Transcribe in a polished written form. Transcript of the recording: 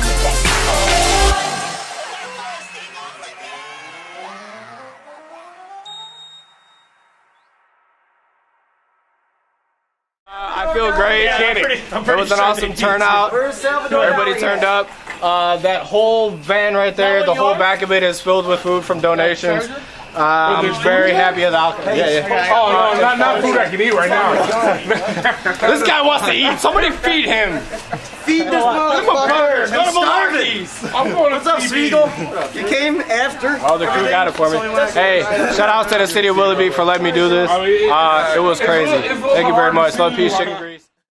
I feel great. It was an awesome turnout. Everybody turned up. That whole van right there, the whole back of it is filled with food from donations. I'm very happy with the alcohol. Oh, no, not food I can eat right now. This guy wants to eat. Somebody feed him. Feed this motherfucker. What's up, Spiegel? You came after. Oh, the crew got it for me. Hey, shout out to the city of Willoughby for letting me do this. It was crazy. Thank you very much. Love, peace, chicken grease.